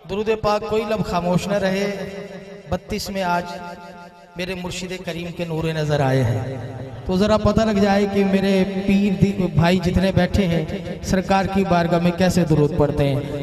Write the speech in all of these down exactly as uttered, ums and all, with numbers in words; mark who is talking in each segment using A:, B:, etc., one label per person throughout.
A: दुरूद पाक कोई लब खामोश न रहे। बत्तीस में आज मेरे मुर्शिद करीम के नूरे नजर आए हैं, तो जरा पता लग जाए कि मेरे पीर भाई जितने बैठे हैं सरकार की बारगाह में कैसे दुरूद पढ़ते हैं।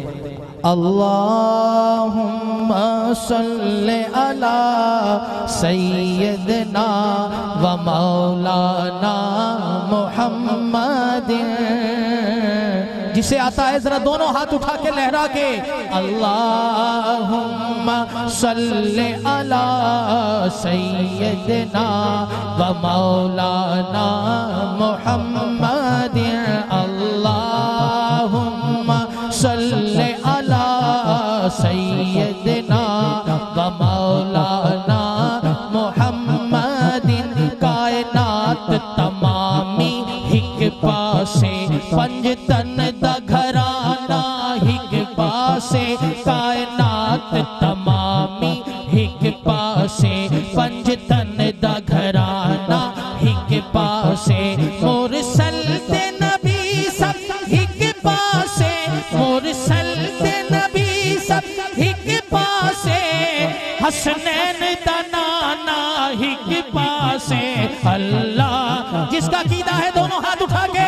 A: अल्लाहुम्मा सल्ले अला सय्यदना व मौलाना मुहम्मदिन। जिसे आता है जरा दोनों हाथ उठा के लहरा के अल्लाहुम्मा सल्ले अला सय्यदना व मौलाना मुहम्मदिन। अल्लाहुम्मा सल्ले अला सय्यदना व मौलाना मुहम्मदिन। कायनात तमामी हिक पासे पंज तन दा घराना हिक पासे। कायनात तमामी हिक पासे पंज तन दा घराना हिक पासे। मुरसल ते नबी सब हिक पासे, मुरसल ते नबी सब हिक पासे। हसनैन दा नाना हिक पासे। अल्लाह जिसका कीदा है दोनों हाथ उठा के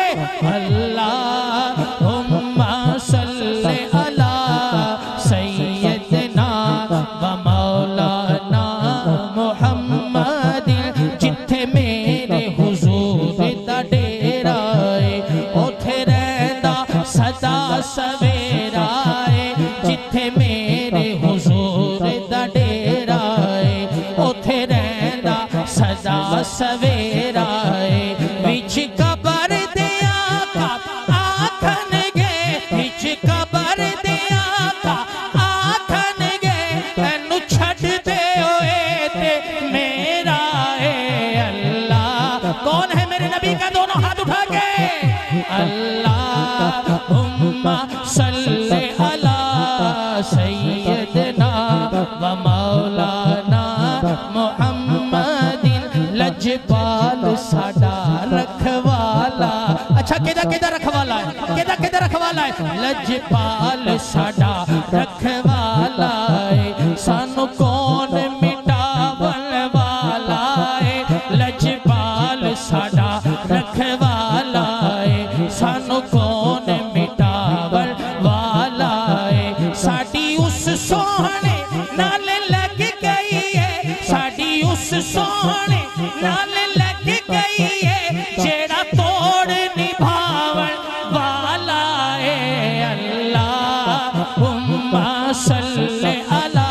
A: अल्लाहुम्मा सल्ले अला सय्यदना व मौलाना मुहम्मदिन। जिथे मेरे हुजूर दा डेरा है उथे रहंदा सदा सवेरा है। जिथे मेरे हुजूर दा डेरा है उथे रहंदा सदा सवेरा है। विच कबर दे आका आखन गे, विच कबर दे आका आखन गे तैनू छड्ड दे होए ते मेरा है अल्लाह। कौन है मेरे नबी का दोनों हाथ उठा के अल्लाहुम्मा सल्ले अला सय्यदना व मौलाना मुहम्मदिन। लजपाल साडा रखवाला। अच्छा केदा केदा रखवाला है, केदा केदा रखवाला है। लजपाल साडा रखवाला है। सानू कौन मिटावन वाला है। लजपाल साडा रखवाला है। सानू कौन मिटावन वाला है। साडी उस सोहने नाल लग गई है, साडी उस सोहने नाल लग गई है। जेड़ा तोड़ निभावन वाला है अल्लाहुम्मा सल्ले अला